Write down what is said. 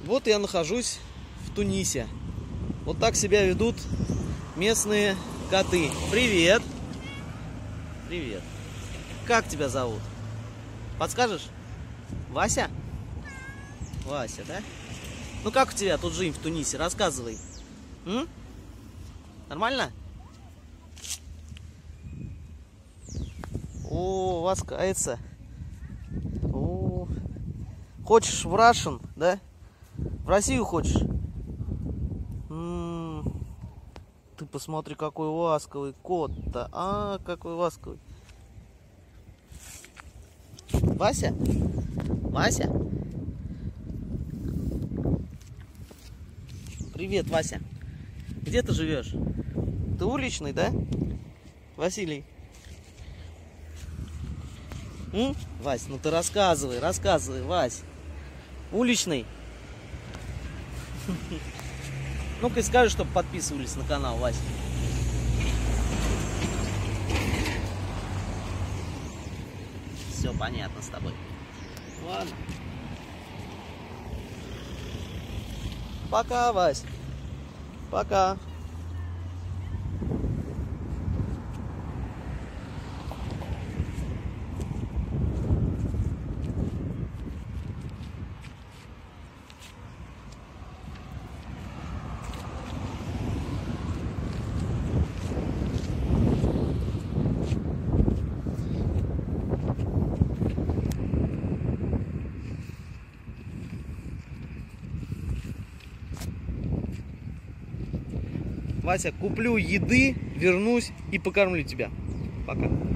Вот я нахожусь в Тунисе. Вот так себя ведут местные коты. Привет! Привет! Как тебя зовут? Подскажешь? Вася? Вася, да? Ну как у тебя тут жизнь в Тунисе? Рассказывай. Нормально? О, у вас кается. О, хочешь в Russian, да? В Россию хочешь? Ты посмотри, какой ласковый кот-то. А, какой ласковый. Вася? Вася? Привет, Вася. Где ты живешь? Ты уличный, да? Василий? Вась, ну ты рассказывай, Вась. Уличный? Ну-ка скажи, чтобы подписывались на канал, Вась. Все понятно с тобой. Ладно. Пока, Вась. Пока. Вася, куплю еды, вернусь и покормлю тебя. Пока.